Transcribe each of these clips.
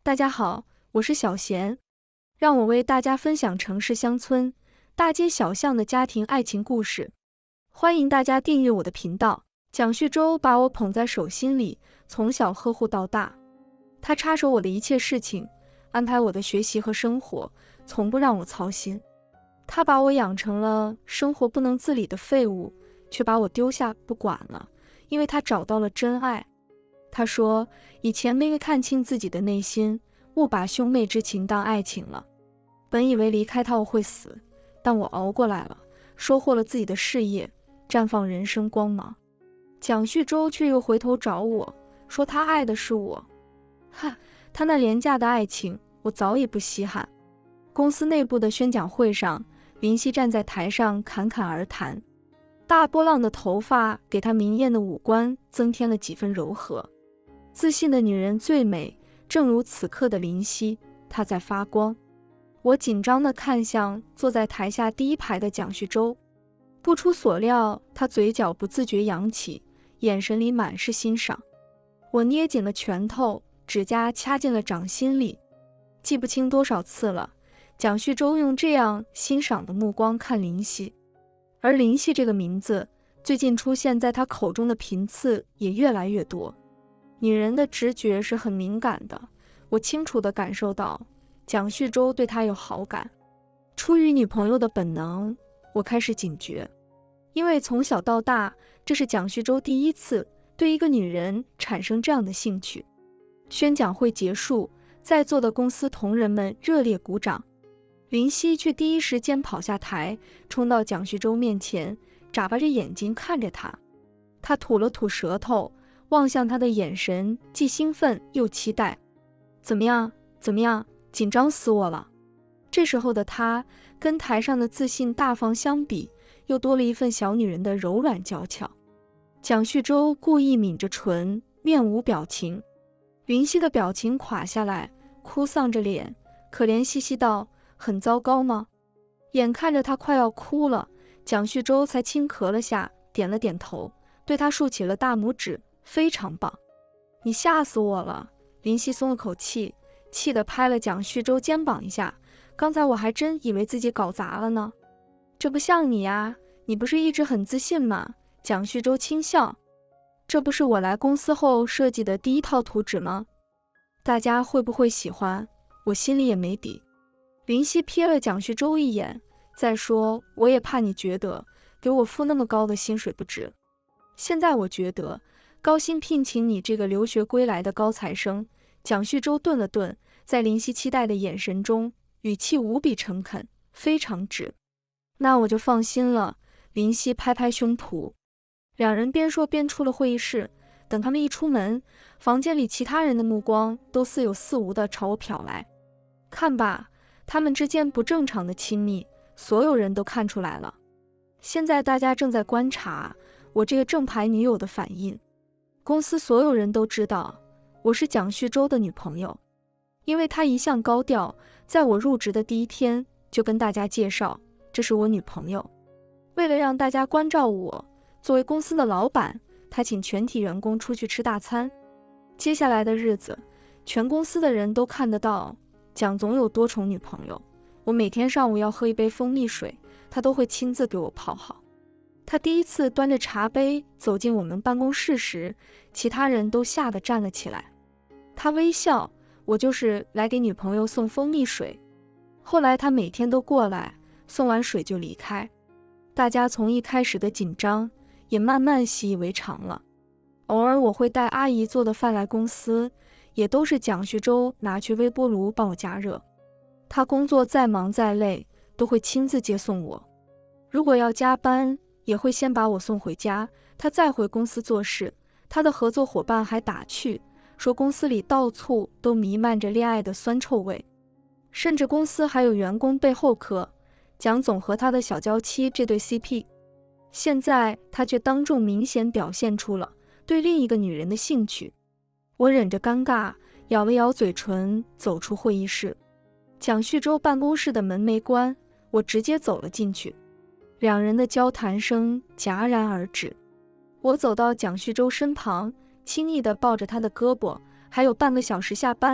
大家好，我是小贤，让我为大家分享城市乡村、大街小巷的家庭爱情故事。欢迎大家订阅我的频道。蒋旭洲把我捧在手心里，从小呵护到大。他插手我的一切事情，安排我的学习和生活，从不让我操心。他把我养成了生活不能自理的废物，却把我丢下不管了，因为他找到了真爱。他说，以前没看清自己的内心，误把兄妹之情当爱情了。本以为离开他我会死，但我熬过来了，收获了自己的事业，绽放人生光芒。蒋旭洲却又回头找我，说他爱的是我。他那廉价的爱情，我早已不稀罕。公司内部的宣讲会上，林夕站在台上侃侃而谈，大波浪的头发给她明艳的五官增添了几分柔和。自信的女人最美，正如此刻的林夕，她在发光。我紧张地看向坐在台下第一排的蒋旭洲，不出所料，他嘴角不自觉扬起，眼神里满是欣赏。我捏紧了拳头，指甲掐进了掌心里。记不清多少次了，蒋旭洲用这样欣赏的目光看林夕，而林夕这个名字最近出现在他口中的频次也越来越多。女人的直觉是很敏感的，我清楚地感受到蒋旭洲对她有好感。出于女朋友的本能，我开始警觉，因为从小到大，这是蒋旭洲第一次对一个女人产生这样的兴趣。宣讲会结束，在座的公司同仁们热烈鼓掌，林夕却第一时间跑下台，冲到蒋旭洲面前，眨巴着眼睛看着他。他吐了吐舌头，望向他的眼神既兴奋又期待。怎么样？紧张死我了。这时候的他跟台上的自信大方相比，又多了一份小女人的柔软娇俏。蒋旭洲故意抿着唇，面无表情。林夕的表情垮下来，哭丧着脸，可怜兮兮道：很糟糕吗？眼看着他快要哭了，蒋旭洲才轻咳了下，点了点头，对他竖起了大拇指，非常棒。你吓死我了。林夕松了口气，气得拍了蒋旭洲肩膀一下，刚才我还真以为自己搞砸了呢。这不像你呀，你不是一直很自信吗？蒋旭洲轻笑，这不是我来公司后设计的第一套图纸吗？大家会不会喜欢，我心里也没底。林夕瞥了蒋旭洲一眼，再说我也怕你觉得给我付那么高的薪水不值。现在我觉得高薪聘请你这个留学归来的高材生。蒋旭洲顿了顿，在林夕期待的眼神中，语气无比诚恳，非常直。那我就放心了。林夕拍拍胸脯。两人边说边出了会议室。等他们一出门，房间里其他人的目光都似有似无地朝我瞟来。看吧，他们之间不正常的亲密，所有人都看出来了。现在大家正在观察我这个正牌女友的反应。公司所有人都知道我是蒋旭洲的女朋友，因为他一向高调，在我入职的第一天就跟大家介绍这是我女朋友。为了让大家关照我，作为公司的老板，他请全体员工出去吃大餐。接下来的日子，全公司的人都看得到蒋总有多宠女朋友。我每天上午要喝一杯蜂蜜水，他都会亲自给我泡好。他第一次端着茶杯走进我们办公室时，其他人都吓得站了起来。他微笑，我就是来给女朋友送蜂蜜水。后来他每天都过来，送完水就离开。大家从一开始的紧张，也慢慢习以为常了。偶尔我会带阿姨做的饭来公司，也都是蒋旭洲拿去微波炉帮我加热。他工作再忙再累，都会亲自接送我。如果要加班，也会先把我送回家，他再回公司做事。他的合作伙伴还打趣，说公司里到处都弥漫着恋爱的酸臭味，甚至公司还有员工背后磕蒋总和他的小娇妻这对 CP。 现在他却当众明显表现出了对另一个女人的兴趣。我忍着尴尬，咬了咬嘴唇，走出会议室。蒋旭洲办公室的门没关，我直接走了进去。两人的交谈声戛然而止。我走到蒋旭洲身旁，轻易地抱着他的胳膊。还有半个小时下班，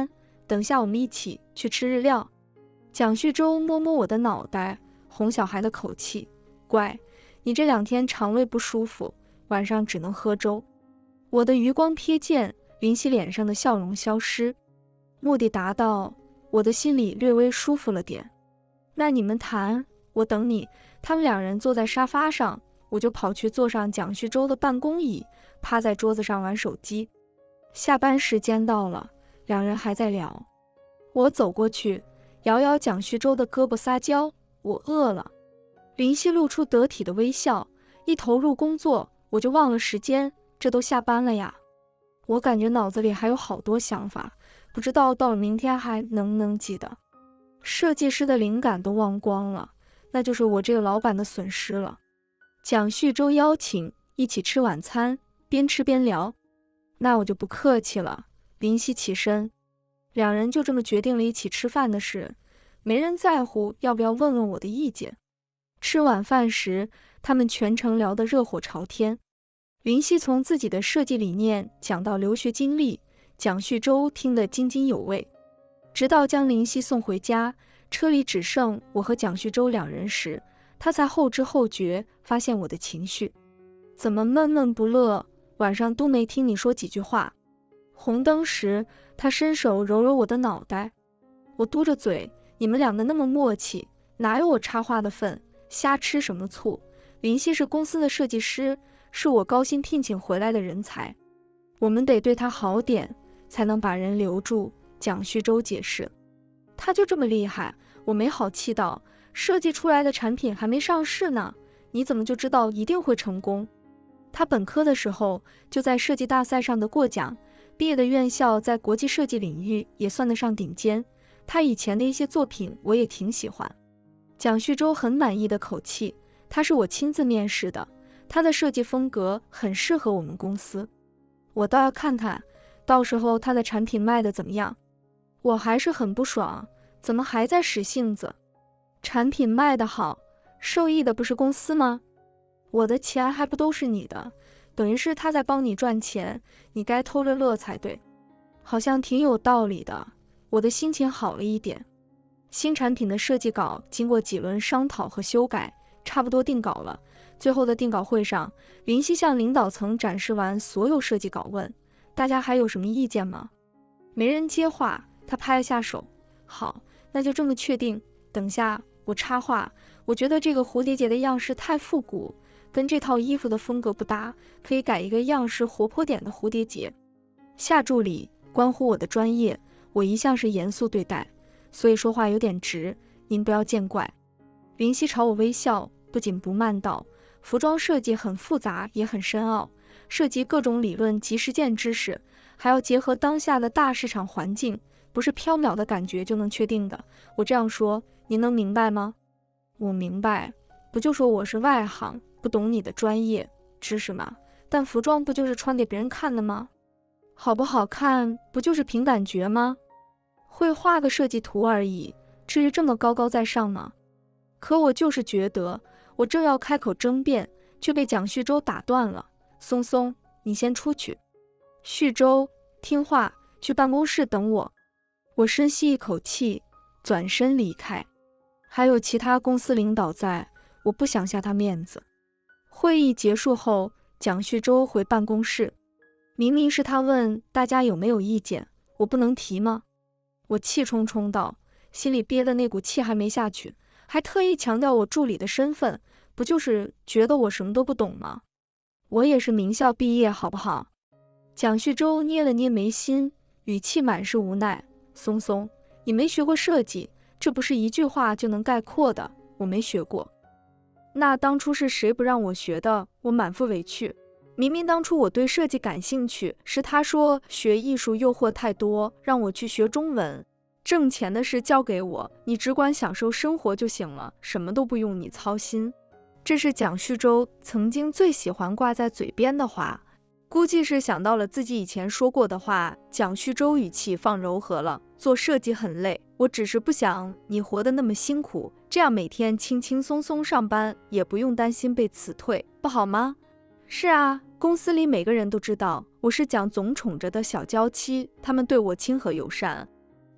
等下我们一起去吃日料。蒋旭洲摸摸我的脑袋，哄小孩的口气，乖，你这2天肠胃不舒服，晚上只能喝粥。我的余光瞥见林夕脸上的笑容消失，目的达到，我的心里略微舒服了点。那你们谈，我等你。他们2人坐在沙发上，我就跑去坐上蒋旭洲的办公椅，趴在桌子上玩手机。下班时间到了，2人还在聊。我走过去，摇摇蒋旭洲的胳膊撒娇，我饿了。林夕露出得体的微笑，一投入工作，我就忘了时间，这都下班了呀。我感觉脑子里还有好多想法，不知道到了明天还能不能记得。设计师的灵感都忘光了，那就是我这个老板的损失了。蒋旭洲邀请一起吃晚餐，边吃边聊。那我就不客气了。林夕起身，2人就这么决定了一起吃饭的事，没人在乎要不要问问我的意见。吃晚饭时，他们全程聊得热火朝天。林夕从自己的设计理念讲到留学经历，蒋旭洲听得津津有味。直到将林夕送回家，车里只剩我和蒋旭洲2人时，他才后知后觉发现我的情绪，怎么闷闷不乐，晚上都没听你说几句话。红灯时，他伸手揉揉我的脑袋，我嘟着嘴，你们2个那么默契，哪有我插话的份，瞎吃什么醋。林夕是公司的设计师，是我高薪聘请回来的人才，我们得对他好点，才能把人留住。蒋旭洲解释。他就这么厉害？我没好气道，设计出来的产品还没上市呢，你怎么就知道一定会成功？他本科的时候就在设计大赛上得过奖，毕业的院校在国际设计领域也算得上顶尖，他以前的一些作品我也挺喜欢。蒋旭洲很满意的口气，他是我亲自面试的，他的设计风格很适合我们公司，我倒要看看到时候他的产品卖得怎么样。我还是很不爽，怎么还在使性子？产品卖得好，受益的不是公司吗？我的钱还不都是你的，等于是他在帮你赚钱，你该偷着乐才对。好像挺有道理的，我的心情好了一点。新产品的设计稿经过几轮商讨和修改，差不多定稿了。最后的定稿会上，林夕向领导层展示完所有设计稿，问大家还有什么意见吗？没人接话，他拍了下手，好，那就这么确定。等下我插话，我觉得这个蝴蝶结的样式太复古，跟这套衣服的风格不搭，可以改一个样式活泼点的蝴蝶结。夏助理，关乎我的专业，我一向是严肃对待，所以说话有点直，您不要见怪。林夕朝我微笑，不紧不慢道，服装设计很复杂也很深奥，涉及各种理论及实践知识，还要结合当下的大市场环境，不是缥缈的感觉就能确定的。我这样说，您能明白吗？我明白，不就说我是外行，不懂你的专业知识吗？但服装不就是穿给别人看的吗？好不好看不就是凭感觉吗？会画个设计图而已，至于这么高高在上吗？可我就是觉得，我正要开口争辩，却被蒋旭洲打断了。松松，你先出去。旭洲，听话，去办公室等我。我深吸一口气，转身离开。还有其他公司领导在，我不想下他面子。会议结束后，蒋旭洲回办公室。明明是他问大家有没有意见，我不能提吗？我气冲冲道，心里憋的那股气还没下去，还特意强调我助理的身份，不就是觉得我什么都不懂吗？我也是名校毕业好不好？蒋旭洲捏了捏眉心，语气满是无奈。松松，你没学过设计，这不是一句话就能概括的，我没学过。那当初是谁不让我学的？我满腹委屈。明明当初我对设计感兴趣，是他说学艺术诱惑太多，让我去学中文。挣钱的事交给我，你只管享受生活就行了，什么都不用你操心。这是蒋旭洲曾经最喜欢挂在嘴边的话，估计是想到了自己以前说过的话。蒋旭洲语气放柔和了，做设计很累，我只是不想你活得那么辛苦，这样每天轻轻松松上班，也不用担心被辞退，不好吗？是啊，公司里每个人都知道我是蒋总宠着的小娇妻，他们对我亲和友善。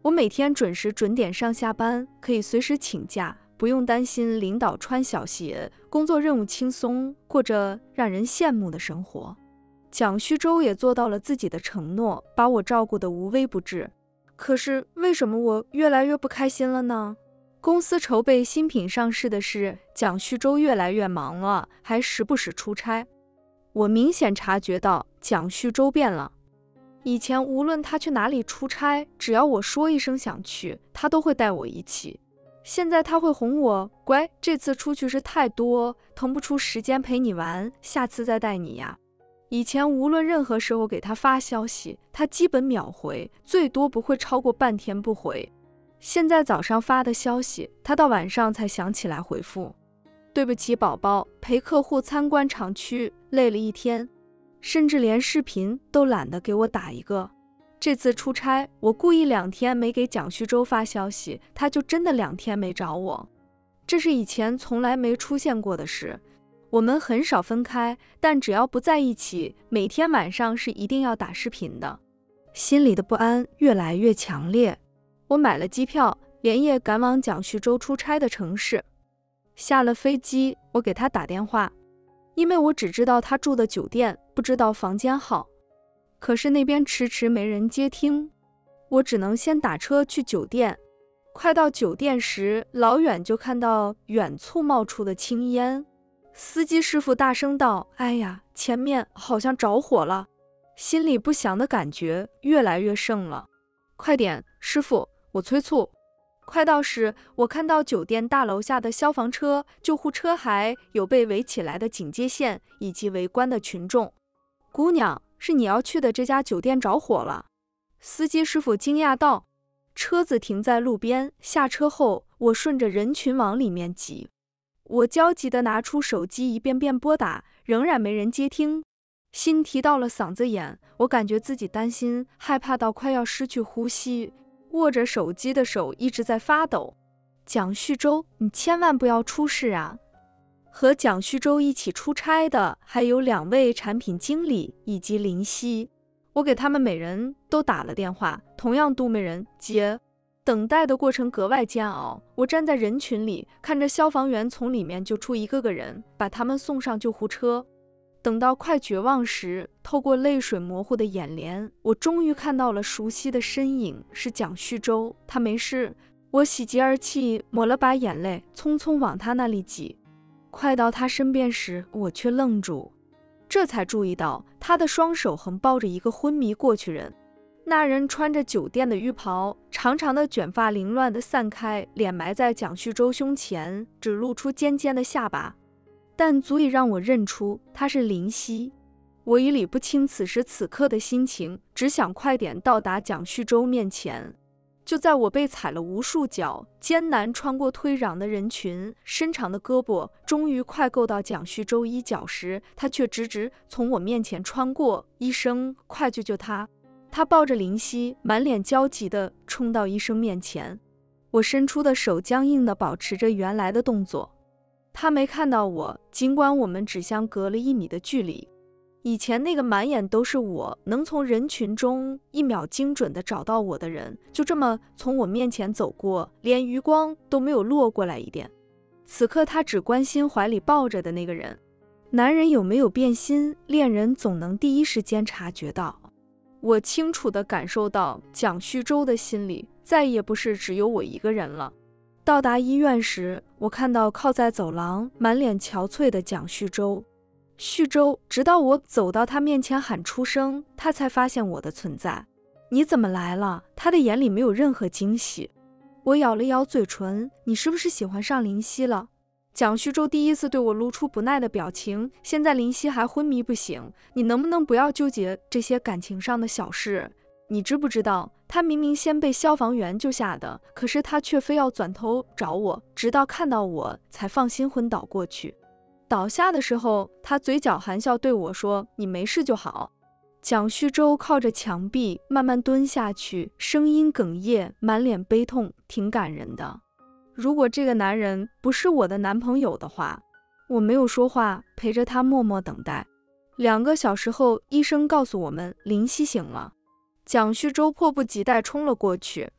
我每天准时准点上下班，可以随时请假，不用担心领导穿小鞋，工作任务轻松，过着让人羡慕的生活。蒋旭洲也做到了自己的承诺，把我照顾得无微不至。可是为什么我越来越不开心了呢？公司筹备新品上市的事，蒋旭洲越来越忙了，还时不时出差。我明显察觉到蒋旭洲变了。以前无论他去哪里出差，只要我说一声想去，他都会带我一起。现在他会哄我，乖，这次出去事太多，腾不出时间陪你玩，下次再带你呀。以前无论任何时候给他发消息，他基本秒回，最多不会超过半天不回。现在早上发的消息，他到晚上才想起来回复。对不起宝宝，陪客户参观厂区，累了一天，甚至连视频都懒得给我打一个。这次出差，我故意2天没给蒋旭洲发消息，他就真的2天没找我。这是以前从来没出现过的事。我们很少分开，但只要不在一起，每天晚上是一定要打视频的。心里的不安越来越强烈。我买了机票，连夜赶往蒋旭洲出差的城市。下了飞机，我给他打电话，因为我只知道他住的酒店，不知道房间号。可是那边迟迟没人接听，我只能先打车去酒店。快到酒店时，老远就看到远处冒出的青烟。司机师傅大声道：“哎呀，前面好像着火了！”心里不祥的感觉越来越盛了。快点，师傅，我催促。快到时，我看到酒店大楼下的消防车、救护车，还有被围起来的警戒线以及围观的群众。姑娘，是你要去的这家酒店着火了。司机师傅惊讶道。车子停在路边，下车后，我顺着人群往里面挤。我焦急地拿出手机，一遍遍拨打，仍然没人接听。心提到了嗓子眼，我感觉自己担心、害怕到快要失去呼吸，握着手机的手一直在发抖。蒋旭洲，你千万不要出事啊！和蒋旭洲一起出差的还有2位产品经理以及林夕，我给他们每人都打了电话，同样都没人接。等待的过程格外煎熬，我站在人群里，看着消防员从里面救出一个个人，把他们送上救护车。等到快绝望时，透过泪水模糊的眼帘，我终于看到了熟悉的身影，是蒋旭洲。他没事。我喜极而泣，抹了把眼泪，匆匆往他那里挤。快到他身边时，我却愣住，这才注意到他的双手横抱着一个昏迷过去人。那人穿着酒店的浴袍，长长的卷发凌乱地散开，脸埋在蒋旭洲胸前，只露出尖尖的下巴，但足以让我认出他是林夕。我已理不清此时此刻的心情，只想快点到达蒋旭洲面前。就在我被踩了无数脚，艰难穿过推攘的人群，伸长的胳膊终于快够到蒋旭洲衣角时，他却直直从我面前穿过。医生，快救救他！他抱着林夕，满脸焦急地冲到医生面前。我伸出的手僵硬地保持着原来的动作。他没看到我，尽管我们只相隔了1米的距离。以前那个满眼都是我，能从人群中1秒精准地找到我的人，就这么从我面前走过，连余光都没有落过来一点。此刻他只关心怀里抱着的那个人。男人有没有变心，恋人总能第一时间察觉到。我清楚地感受到蒋旭洲的心里再也不是只有我一个人了。到达医院时，我看到靠在走廊满脸憔悴的蒋旭洲。旭洲，直到我走到他面前喊出声，他才发现我的存在。你怎么来了？他的眼里没有任何惊喜。我咬了咬嘴唇，你是不是喜欢上林夕了？蒋旭洲第一次对我露出不耐的表情，现在林夕还昏迷不醒，你能不能不要纠结这些感情上的小事？你知不知道，他明明先被消防员救下的，可是他却非要转头找我，直到看到我才放心昏倒过去。倒下的时候，他嘴角含笑对我说，你没事就好。蒋旭洲靠着墙壁慢慢蹲下去，声音哽咽，满脸悲痛，挺感人的。如果这个男人不是我的男朋友的话，我没有说话，陪着他默默等待。2个小时后，医生告诉我们林夕醒了。蒋旭洲迫不及待冲了过去，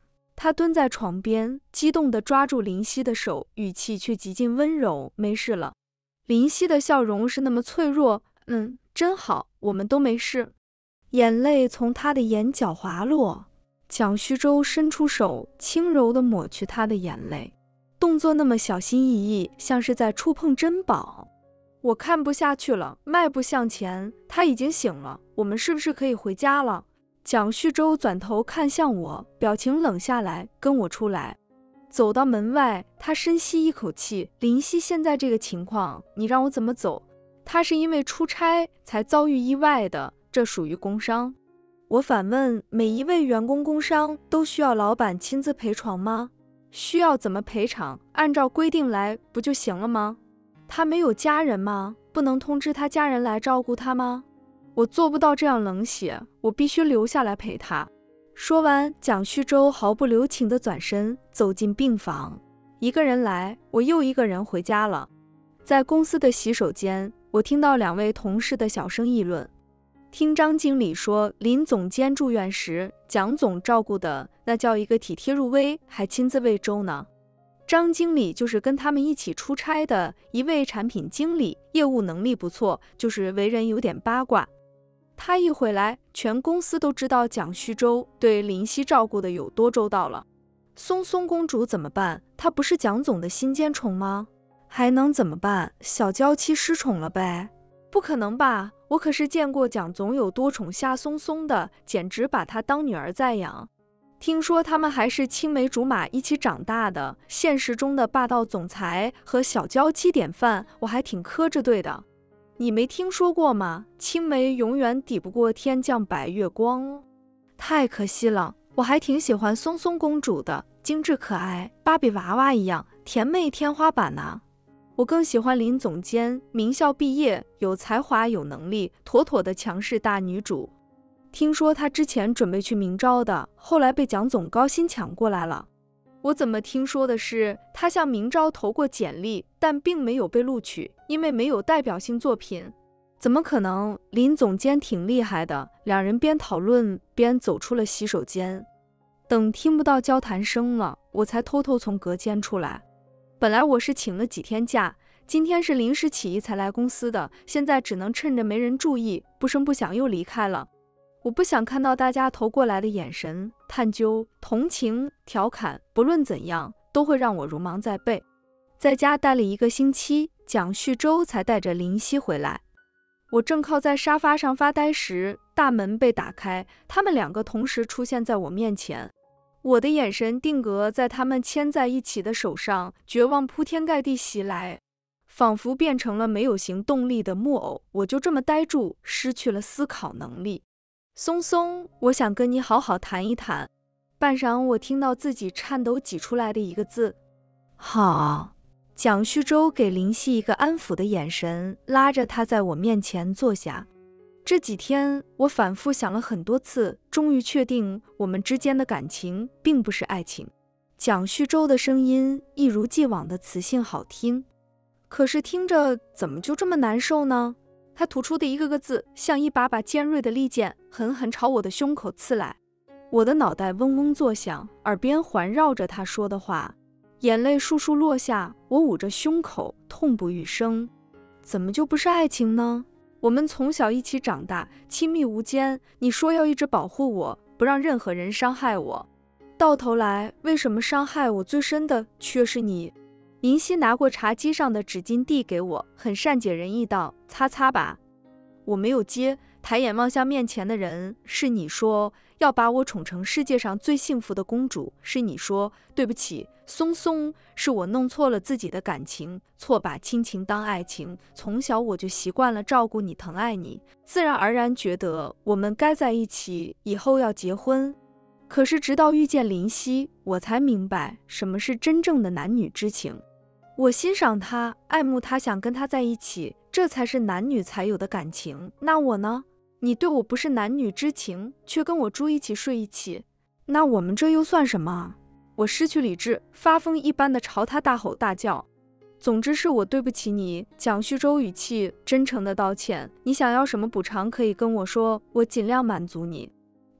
他蹲在床边，激动地抓住林夕的手，语气却极尽温柔：“没事了。”林夕的笑容是那么脆弱，真好，我们都没事。眼泪从他的眼角滑落，蒋旭洲伸出手，轻柔地抹去他的眼泪，动作那么小心翼翼，像是在触碰珍宝。我看不下去了，迈步向前。他已经醒了，我们是不是可以回家了？蒋旭洲转头看向我，表情冷下来，跟我出来。走到门外，他深吸一口气：“林夕现在这个情况，你让我怎么走？他是因为出差才遭遇意外的，这属于工伤。”我反问：“每一位员工工伤都需要老板亲自陪床吗？需要怎么赔偿？按照规定来不就行了吗？他没有家人吗？不能通知他家人来照顾他吗？我做不到这样冷血，我必须留下来陪他。”说完，蒋旭洲毫不留情地转身走进病房。一个人来，我又一个人回家了。在公司的洗手间，我听到2位同事的小声议论。听张经理说，林总监住院时，蒋总照顾的那叫一个体贴入微，还亲自喂粥呢。张经理就是跟他们一起出差的一位产品经理，业务能力不错，就是为人有点八卦。他一回来，全公司都知道蒋旭洲对林夕照顾的有多周到了。松松公主怎么办？她不是蒋总的心尖宠吗？还能怎么办？小娇妻失宠了呗？不可能吧？我可是见过蒋总有多宠夏松松的，简直把她当女儿在养。听说他们还是青梅竹马一起长大的，现实中的霸道总裁和小娇妻典范，我还挺磕着对的。你没听说过吗？青梅永远抵不过天降白月光。太可惜了，我还挺喜欢松松公主的，精致可爱，芭比娃娃一样，甜妹天花板啊。我更喜欢林总监，名校毕业，有才华有能力，妥妥的强势大女主。听说她之前准备去明招的，后来被蒋总高薪抢过来了。我怎么听说的是，他向明招投过简历，但并没有被录取，因为没有代表性作品。怎么可能？林总监挺厉害的。2人边讨论边走出了洗手间。等听不到交谈声了，我才偷偷从隔间出来。本来我是请了几天假，今天是临时起意才来公司的，现在只能趁着没人注意，不声不响又离开了。我不想看到大家投过来的眼神，探究、同情、调侃，不论怎样，都会让我如芒在背。在家待了1个星期，蒋旭洲才带着林夕回来。我正靠在沙发上发呆时，大门被打开，他们2个同时出现在我面前。我的眼神定格在他们牵在一起的手上，绝望铺天盖地袭来，仿佛变成了没有行动力的木偶。我就这么呆住，失去了思考能力。松松，我想跟你好好谈一谈。半晌，我听到自己颤抖挤出来的一个字：好。蒋旭洲给林夕一个安抚的眼神，拉着他在我面前坐下。这几天我反复想了很多次，终于确定我们之间的感情并不是爱情。蒋旭洲的声音一如既往的磁性好听，可是听着怎么就这么难受呢？他吐出的一个个字，像一把把尖锐的利剑，狠狠朝我的胸口刺来。我的脑袋嗡嗡作响，耳边环绕着他说的话，眼泪簌簌落下。我捂着胸口，痛不欲生。怎么就不是爱情呢？我们从小一起长大，亲密无间。你说要一直保护我，不让任何人伤害我，到头来，为什么伤害我最深的却是你？林夕拿过茶几上的纸巾递给我，很善解人意道：“擦擦吧。”我没有接，抬眼望向面前的人。是你说要把我宠成世界上最幸福的公主，是你说对不起，松松，是我弄错了自己的感情，错把亲情当爱情。从小我就习惯了照顾你、疼爱你，自然而然觉得我们该在一起，以后要结婚。可是直到遇见林夕，我才明白什么是真正的男女之情。我欣赏他，爱慕他，想跟他在一起，这才是男女才有的感情。那我呢？你对我不是男女之情，却跟我住一起睡一起，那我们这又算什么？我失去理智，发疯一般的朝他大吼大叫。总之是我对不起你。蒋旭洲语气真诚的道歉，你想要什么补偿可以跟我说，我尽量满足你。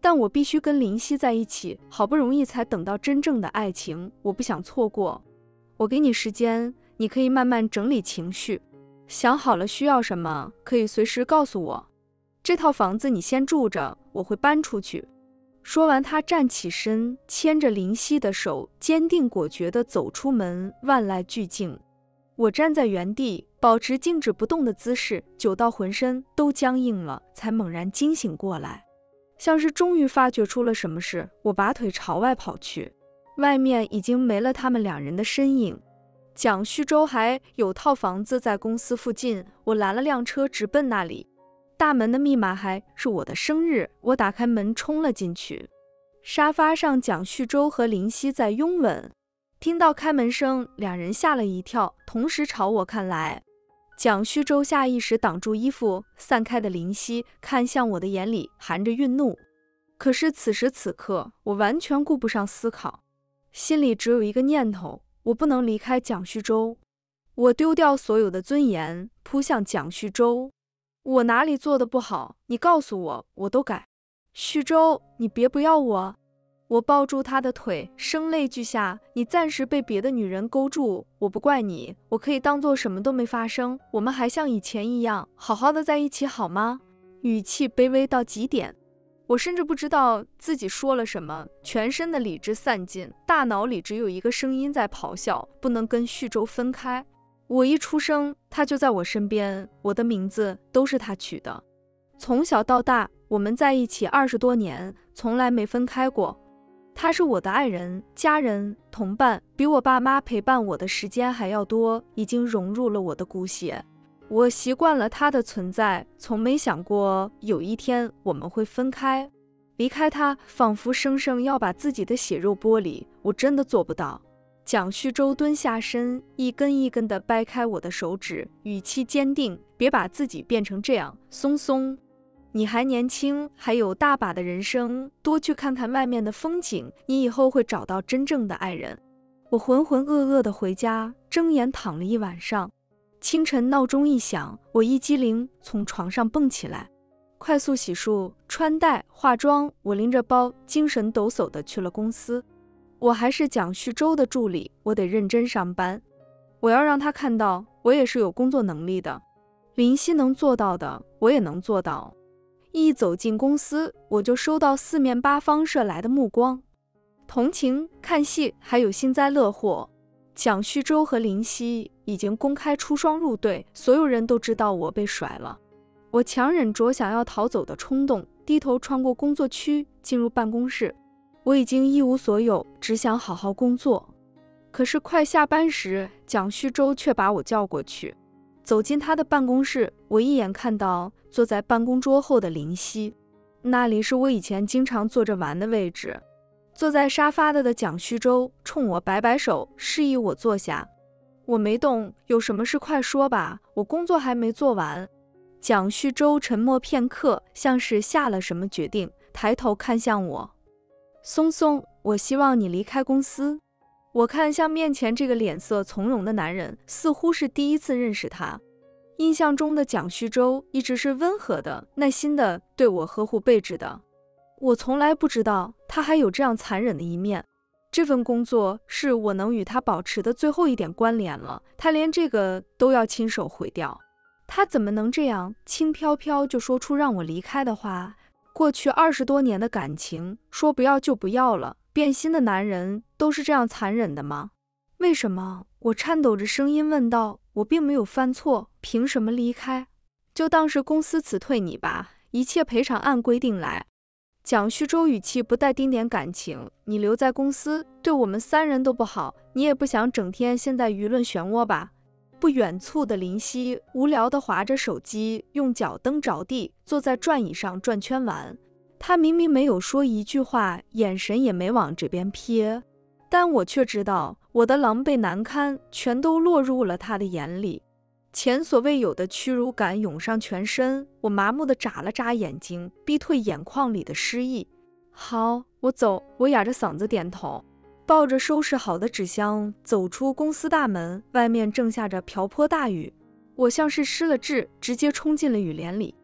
但我必须跟林夕在一起，好不容易才等到真正的爱情，我不想错过。我给你时间，你可以慢慢整理情绪，想好了需要什么，可以随时告诉我。这套房子你先住着，我会搬出去。说完，他站起身，牵着林夕的手，坚定果决地走出门，万籁俱静。我站在原地，保持静止不动的姿势，久到浑身都僵硬了，才猛然惊醒过来。像是终于发觉出了什么事，我拔腿朝外跑去，外面已经没了他们两人的身影。蒋旭洲还有套房子在公司附近，我拦了辆车直奔那里。大门的密码还是我的生日，我打开门冲了进去。沙发上，蒋旭洲和林夕在拥吻。听到开门声，两人吓了一跳，同时朝我看来。蒋旭洲下意识挡住衣服散开的林夕，看向我的眼里含着愠怒。可是此时此刻，我完全顾不上思考，心里只有一个念头：我不能离开蒋旭洲。我丢掉所有的尊严，扑向蒋旭洲。我哪里做的不好？你告诉我，我都改。旭洲，你别不要我！我抱住他的腿，声泪俱下。你暂时被别的女人勾住，我不怪你，我可以当做什么都没发生。我们还像以前一样，好好的在一起好吗？语气卑微到极点。我甚至不知道自己说了什么，全身的理智散尽，大脑里只有一个声音在咆哮：不能跟旭洲分开。我一出生，他就在我身边，我的名字都是他取的。从小到大，我们在一起20多年，从来没分开过。他是我的爱人、家人、同伴，比我爸妈陪伴我的时间还要多，已经融入了我的骨血。我习惯了他的存在，从没想过有一天我们会分开。离开他，仿佛生生要把自己的血肉剥离，我真的做不到。蒋旭洲蹲下身，一根一根地掰开我的手指，语气坚定：别把自己变成这样，松松。你还年轻，还有大把的人生，多去看看外面的风景，你以后会找到真正的爱人。我浑浑噩噩地回家，睁眼躺了一晚上。清晨闹钟一响，我一激灵从床上蹦起来，快速洗漱、穿戴、化妆，我拎着包，精神抖擞地去了公司。我还是蒋旭洲的助理，我得认真上班。我要让他看到，我也是有工作能力的。林夕能做到的，我也能做到。一走进公司，我就收到四面八方射来的目光，同情、看戏，还有幸灾乐祸。蒋旭洲和林夕已经公开出双入对，所有人都知道我被甩了。我强忍着想要逃走的冲动，低头穿过工作区，进入办公室。我已经一无所有，只想好好工作。可是快下班时，蒋旭洲却把我叫过去。走进他的办公室，我一眼看到坐在办公桌后的林夕，那里是我以前经常坐着玩的位置。坐在沙发的蒋旭洲冲我摆摆手，示意我坐下。我没动，有什么事快说吧，我工作还没做完。蒋旭洲沉默片刻，像是下了什么决定，抬头看向我。松松，我希望你离开公司。我看向面前这个脸色从容的男人，似乎是第一次认识他。印象中的蒋旭洲一直是温和的、耐心的对我呵护备至的。我从来不知道他还有这样残忍的一面。这份工作是我能与他保持的最后一点关联了，他连这个都要亲手毁掉。他怎么能这样轻飘飘就说出让我离开的话？过去20多年的感情，说不要就不要了，变心的男人都是这样残忍的吗？为什么？我颤抖着声音问道。我并没有犯错，凭什么离开？就当是公司辞退你吧，一切赔偿按规定来。蒋旭洲语气不带丁点感情，你留在公司对我们3人都不好，你也不想整天陷在舆论漩涡吧？不远处的林夕无聊地划着手机，用脚蹬着地，坐在转椅上转圈玩。他明明没有说一句话，眼神也没往这边瞥，但我却知道，我的狼狈难堪全都落入了他的眼里。前所未有的屈辱感涌上全身，我麻木地眨了眨眼睛，逼退眼眶里的失意。好，我走。我哑着嗓子点头，抱着收拾好的纸箱走出公司大门。外面正下着瓢泼大雨，我像是失了智，直接冲进了雨帘里。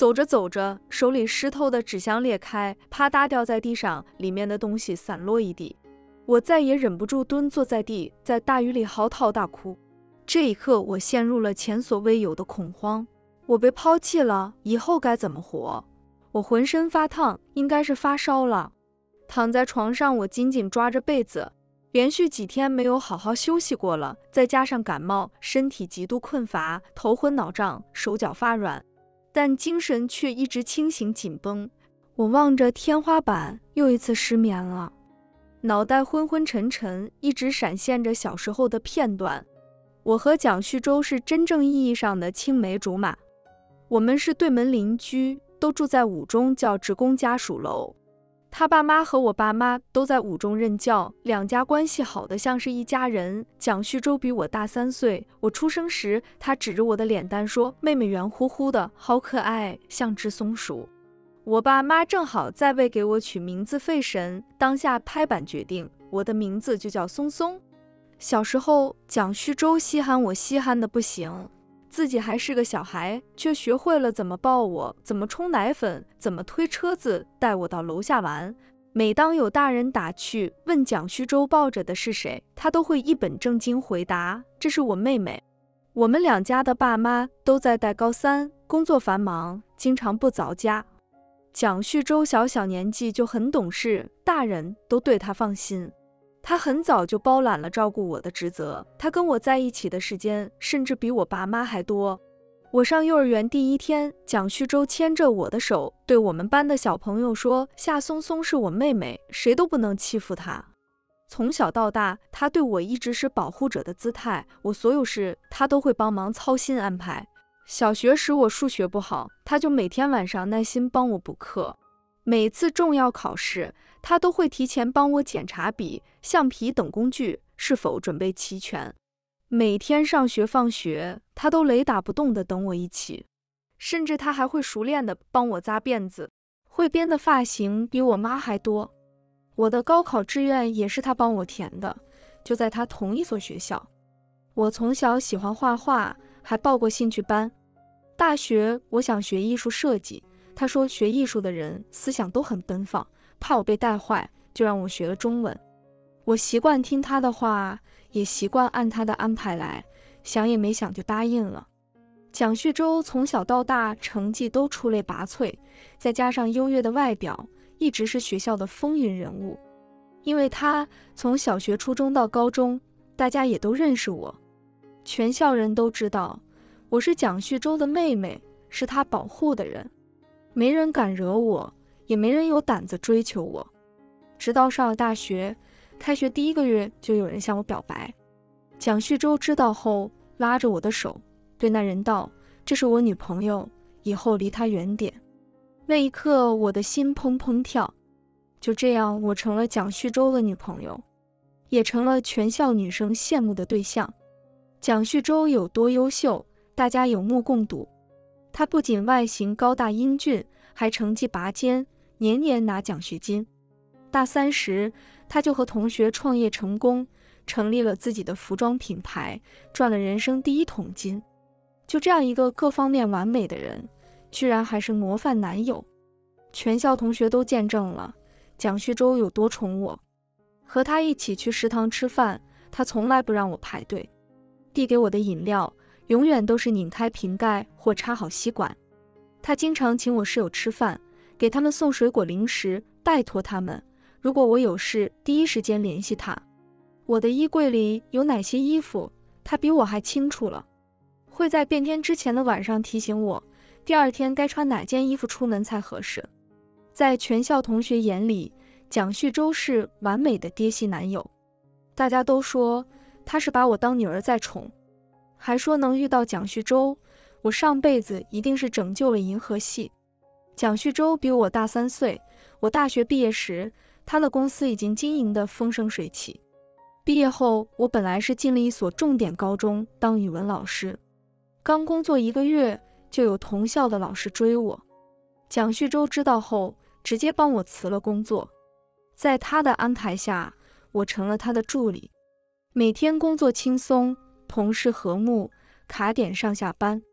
走着走着，手里湿透的纸箱裂开，啪嗒掉在地上，里面的东西散落一地。我再也忍不住蹲坐在地，在大雨里嚎啕大哭。这一刻，我陷入了前所未有的恐慌。我被抛弃了，以后该怎么活？我浑身发烫，应该是发烧了。躺在床上，我紧紧抓着被子，连续几天没有好好休息过了，再加上感冒，身体极度困乏，头昏脑胀，手脚发软，但精神却一直清醒紧绷。我望着天花板，又一次失眠了，脑袋昏昏沉沉，一直闪现着小时候的片段。我和蒋旭洲是真正意义上的青梅竹马，我们是对门邻居，都住在五中叫职工家属楼。他爸妈和我爸妈都在五中任教，两家关系好的像是一家人。蒋旭洲比我大3岁，我出生时，他指着我的脸蛋说：“妹妹圆乎乎的，好可爱，像只松鼠。”我爸妈正好在为给我取名字费神，当下拍板决定，我的名字就叫松松。小时候，蒋旭洲稀罕我稀罕的不行，自己还是个小孩，却学会了怎么抱我，怎么冲奶粉，怎么推车子带我到楼下玩。每当有大人打趣问蒋旭洲抱着的是谁，他都会一本正经回答：“这是我妹妹。”我们两家的爸妈都在带高3，工作繁忙，经常不着家。蒋旭洲小年纪就很懂事，大人都对他放心。他很早就包揽了照顾我的职责，他跟我在一起的时间甚至比我爸妈还多。我上幼儿园第1天，蒋旭洲牵着我的手，对我们班的小朋友说：“夏松松是我妹妹，谁都不能欺负她。”从小到大，他对我一直是保护者的姿态，我所有事他都会帮忙操心安排。小学时我数学不好，他就每天晚上耐心帮我补课。每次重要考试，他都会提前帮我检查笔、橡皮等工具是否准备齐全。每天上学放学，他都雷打不动地等我一起，甚至他还会熟练地帮我扎辫子，会编的发型比我妈还多。我的高考志愿也是他帮我填的，就在他同一所学校。我从小喜欢画画，还报过兴趣班。大学我想学艺术设计，他说学艺术的人思想都很奔放，怕我被带坏，就让我学了中文。我习惯听他的话，也习惯按他的安排来，想也没想就答应了。蒋旭洲从小到大成绩都出类拔萃，再加上优越的外表，一直是学校的风云人物。因为他从小学、初中到高中，大家也都认识我，全校人都知道我是蒋旭洲的妹妹，是他保护的人，没人敢惹我，也没人有胆子追求我。直到上了大学，开学第1个月就有人向我表白。蒋旭洲知道后，拉着我的手，对那人道：“这是我女朋友，以后离她远点。”那一刻，我的心砰砰跳。就这样，我成了蒋旭洲的女朋友，也成了全校女生羡慕的对象。蒋旭洲有多优秀，大家有目共睹。他不仅外形高大英俊，还成绩拔尖，年年拿奖学金。大3时，他就和同学创业成功，成立了自己的服装品牌，赚了人生第1桶金。就这样一个各方面完美的人，居然还是模范男友。全校同学都见证了蒋旭洲有多宠我。和他一起去食堂吃饭，他从来不让我排队，递给我的饮料永远都是拧开瓶盖或插好吸管。他经常请我室友吃饭，给他们送水果零食，拜托他们，如果我有事，第1时间联系他。我的衣柜里有哪些衣服，他比我还清楚了，会在变天之前的晚上提醒我，第2天该穿哪件衣服出门才合适。在全校同学眼里，蒋旭洲是完美的爹系男友。大家都说他是把我当女儿在宠，还说能遇到蒋旭洲，我上辈子一定是拯救了银河系。蒋旭洲比我大3岁，我大学毕业时，他的公司已经经营得风生水起。毕业后，我本来是进了一所重点高中当语文老师，刚工作1个月，就有同校的老师追我。蒋旭洲知道后，直接帮我辞了工作。在他的安排下，我成了他的助理，每天工作轻松，同事和睦，卡点上下班。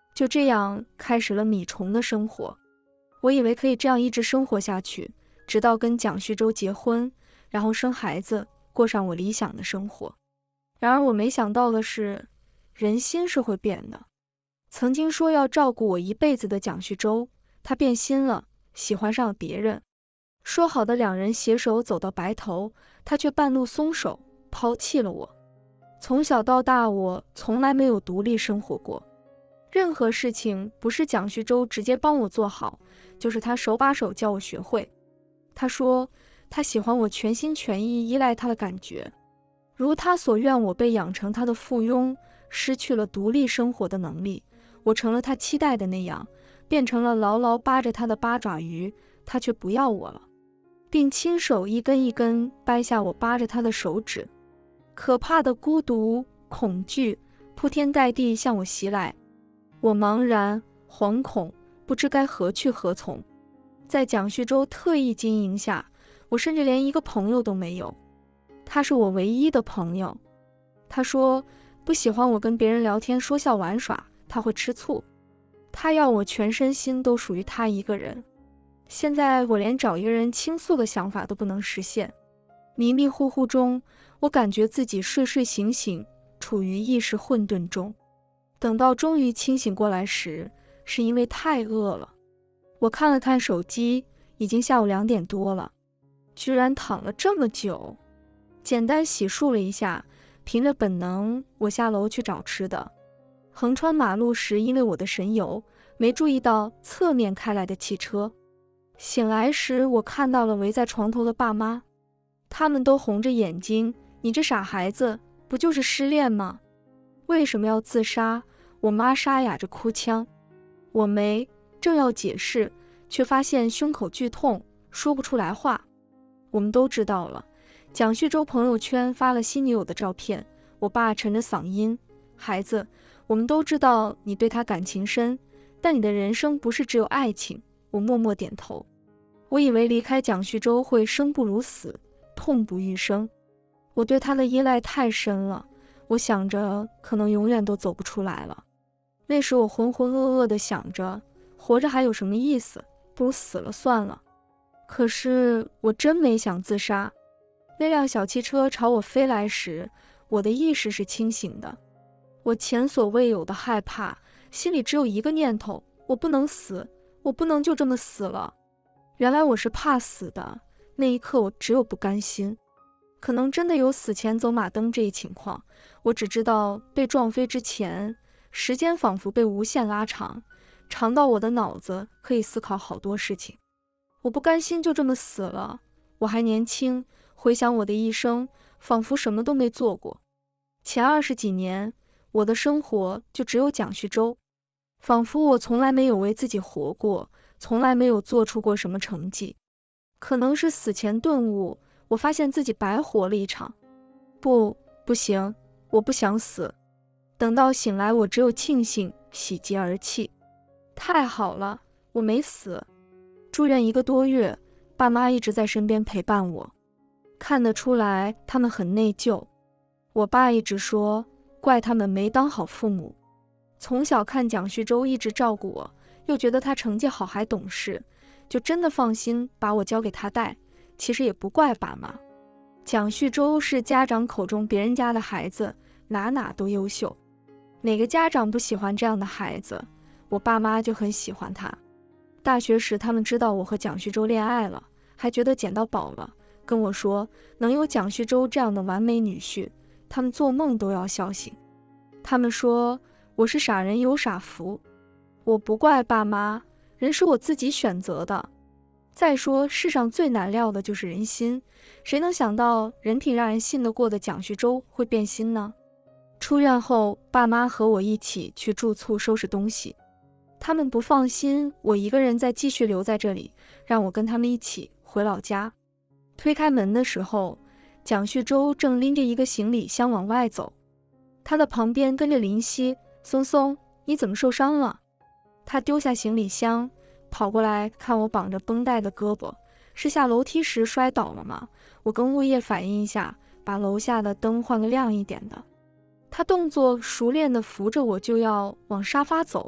就这样开始了米虫的生活。我以为可以这样一直生活下去，直到跟蒋旭洲结婚，然后生孩子，过上我理想的生活。然而我没想到的是，人心是会变的。曾经说要照顾我一辈子的蒋旭洲，他变心了，喜欢上了别人。说好的两人携手走到白头，他却半路松手，抛弃了我。从小到大，我从来没有独立生活过。任何事情不是蒋旭洲直接帮我做好，就是他手把手教我学会。他说他喜欢我全心全意依赖他的感觉，如他所愿，我被养成他的附庸，失去了独立生活的能力。我成了他期待的那样，变成了牢牢扒着他的八爪鱼，他却不要我了，并亲手一根一根掰下我扒着他的手指。可怕的孤独、恐惧铺天盖地向我袭来，我茫然、惶恐，不知该何去何从。在蒋旭洲特意经营下，我甚至连一个朋友都没有。他是我唯一的朋友。他说不喜欢我跟别人聊天说笑玩耍，他会吃醋。他要我全身心都属于他一个人。现在我连找一个人倾诉的想法都不能实现。迷迷糊糊中，我感觉自己睡睡醒醒，处于意识混沌中。等到终于清醒过来时，是因为太饿了。我看了看手机，已经下午2点多了，居然躺了这么久。简单洗漱了一下，凭着本能，我下楼去找吃的。横穿马路时，因为我的神游，没注意到侧面开来的汽车。醒来时，我看到了围在床头的爸妈，他们都红着眼睛，你这傻孩子，不就是失恋吗？为什么要自杀？我妈沙哑着哭腔。我正要解释，却发现胸口剧痛，说不出来话。我们都知道了，蒋旭洲朋友圈发了新女友的照片。我爸沉着嗓音，孩子，我们都知道你对他感情深，但你的人生不是只有爱情。我默默点头。我以为离开蒋旭洲会生不如死，痛不欲生。我对他的依赖太深了，我想着可能永远都走不出来了。那时我浑浑噩噩地想着，活着还有什么意思，不如死了算了。可是我真没想自杀。那辆小汽车朝我飞来时，我的意识是清醒的。我前所未有的害怕，心里只有一个念头，我不能死，我不能就这么死了。原来我是怕死的，那一刻我只有不甘心。可能真的有死前走马灯这一情况，我只知道被撞飞之前，时间仿佛被无限拉长，长到我的脑子可以思考好多事情。我不甘心就这么死了，我还年轻，回想我的一生，仿佛什么都没做过。前20几年，我的生活就只有蒋旭洲，仿佛我从来没有为自己活过，从来没有做出过什么成绩。可能是死前顿悟，我发现自己白活了一场。不行，我不想死。等到醒来，我只有庆幸，喜极而泣。太好了，我没死。住院1个多月，爸妈一直在身边陪伴我，看得出来他们很内疚。我爸一直说，怪他们没当好父母。从小看蒋旭洲一直照顾我，又觉得他成绩好还懂事，就真的放心把我交给他带。其实也不怪爸妈，蒋旭洲是家长口中别人家的孩子，哪都优秀。哪个家长不喜欢这样的孩子？我爸妈就很喜欢他。大学时他们知道我和蒋旭洲恋爱了，还觉得捡到宝了，跟我说能有蒋旭洲这样的完美女婿，他们做梦都要笑醒。他们说我是傻人有傻福。我不怪爸妈，人是我自己选择的。再说世上最难料的就是人心，谁能想到人品让人信得过的蒋旭洲会变心呢？出院后，爸妈和我一起去住处收拾东西。他们不放心我一个人再继续留在这里，让我跟他们一起回老家。推开门的时候，蒋旭洲正拎着一个行李箱往外走，他的旁边跟着林夕。松松，你怎么受伤了？他丢下行李箱，跑过来看我绑着绷带的胳膊，是下楼梯时摔倒了吗？我跟物业反映一下，把楼下的灯换个亮一点的。他动作熟练地扶着我就要往沙发走，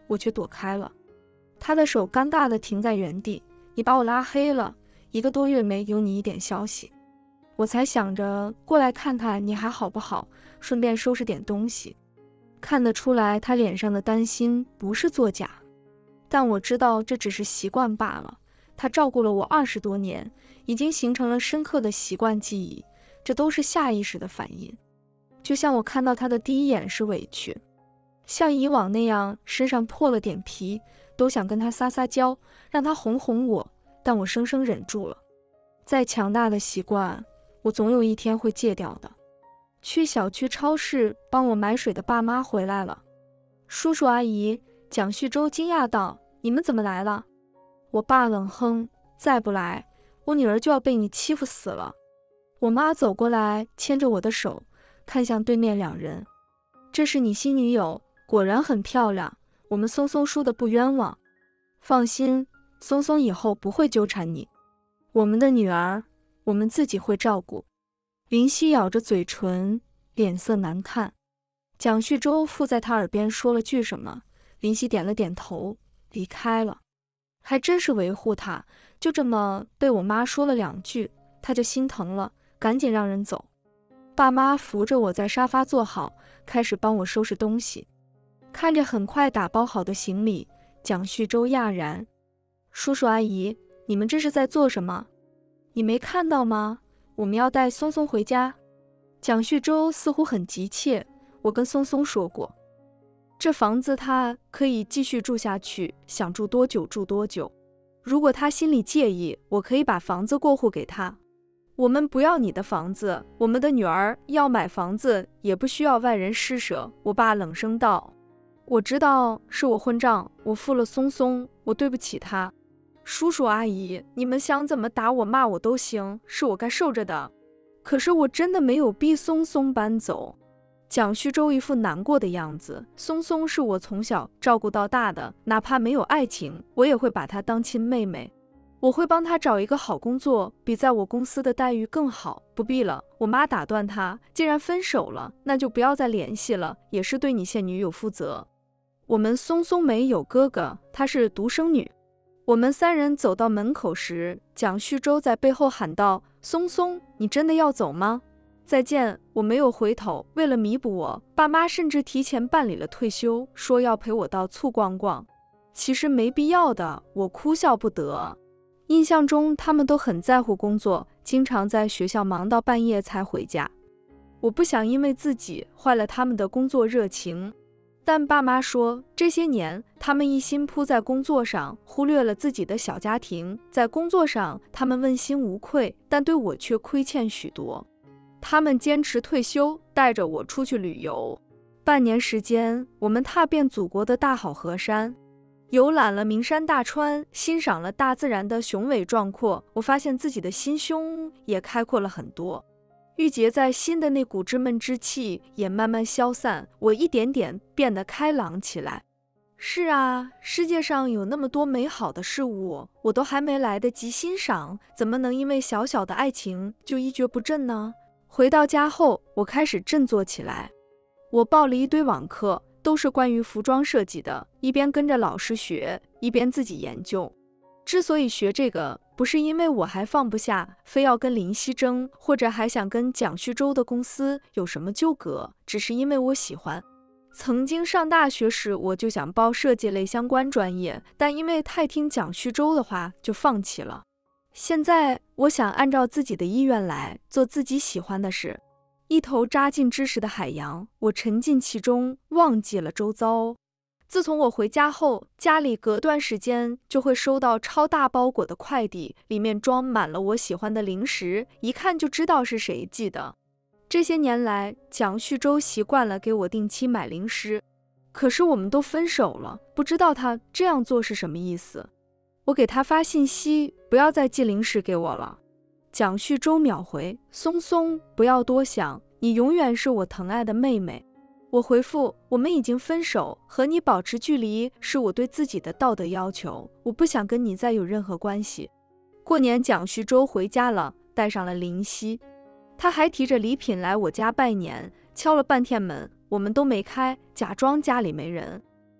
我却躲开了。他的手尴尬地停在原地，你把我拉黑了，1个多月没有你一点消息。我才想着过来看看你还好不好，顺便收拾点东西。看得出来他脸上的担心不是作假，但我知道这只是习惯罢了。他照顾了我20多年，已经形成了深刻的习惯记忆，这都是下意识的反应。就像我看到他的第一眼是委屈，像以往那样身上破了点皮，都想跟他撒撒娇，让他哄哄我，但我生生忍住了。再强大的习惯，我总有一天会戒掉的。去小区超市帮我买水的爸妈回来了。叔叔阿姨，蒋旭洲惊讶道：“你们怎么来了？”我爸冷哼：“再不来，我女儿就要被你欺负死了。”我妈走过来，牵着我的手，看向对面2人：“这是你新女友，果然很漂亮。我们松松输的不冤枉。放心，松松以后不会纠缠你。我们的女儿，我们自己会照顾。”林夕咬着嘴唇，脸色难看。蒋旭洲附在他耳边说了句什么，林夕点了点头，离开了。还真是维护他，就这么被我妈说了2句，他就心疼了，赶紧让人走。爸妈扶着我在沙发坐好，开始帮我收拾东西。看着很快打包好的行李，蒋旭洲讶然：“叔叔阿姨，你们这是在做什么？你没看到吗？我们要带松松回家。”蒋旭洲似乎很急切，我跟松松说过，这房子他可以继续住下去，想住多久住多久。如果他心里介意，我可以把房子过户给他。我们不要你的房子，我们的女儿要买房子也不需要外人施舍。我爸冷声道：“我知道是我混账，我负了松松，我对不起他。叔叔阿姨，你们想怎么打我骂我都行，是我该受着的。可是我真的没有逼松松搬走。”蒋旭洲一副难过的样子。松松是我从小照顾到大的，哪怕没有爱情，我也会把她当亲妹妹。我会帮她找一个好工作，比在我公司的待遇更好。不必了，我妈打断他，既然分手了，那就不要再联系了，也是对你现女友负责。我们松松没有哥哥，她是独生女。我们3人走到门口时，蒋旭洲在背后喊道：“松松，你真的要走吗？”再见。我没有回头。为了弥补我，爸妈甚至提前办理了退休，说要陪我到处逛逛。其实没必要的，我哭笑不得。印象中他们都很在乎工作，经常在学校忙到半夜才回家。我不想因为自己坏了他们的工作热情，但爸妈说这些年他们一心扑在工作上，忽略了自己的小家庭。在工作上他们问心无愧，但对我却亏欠许多。他们坚持退休，带着我出去旅游。半年时间，我们踏遍祖国的大好河山，游览了名山大川，欣赏了大自然的雄伟壮阔。我发现自己的心胸也开阔了很多，郁结在心的那股稚闷之气也慢慢消散，我一点点变得开朗起来。是啊，世界上有那么多美好的事物，我都还没来得及欣赏，怎么能因为小小的爱情就一蹶不振呢？回到家后，我开始振作起来。我报了一堆网课，都是关于服装设计的，一边跟着老师学，一边自己研究。之所以学这个，不是因为我还放不下，非要跟林夕争，或者还想跟蒋旭洲的公司有什么纠葛，只是因为我喜欢。曾经上大学时，我就想报设计类相关专业，但因为太听蒋旭洲的话，就放弃了。现在我想按照自己的意愿来做自己喜欢的事，一头扎进知识的海洋，我沉浸其中，忘记了周遭。自从我回家后，家里隔段时间就会收到超大包裹的快递，里面装满了我喜欢的零食，一看就知道是谁寄的。这些年来，蒋旭洲习惯了给我定期买零食，可是我们都分手了，不知道他这样做是什么意思。我给他发信息，不要再寄零食给我了。蒋旭洲秒回：松松，不要多想，你永远是我疼爱的妹妹。我回复：我们已经分手，和你保持距离是我对自己的道德要求，我不想跟你再有任何关系。过年蒋旭洲回家了，带上了林夕，他还提着礼品来我家拜年，敲了半天门，我们都没开，假装家里没人。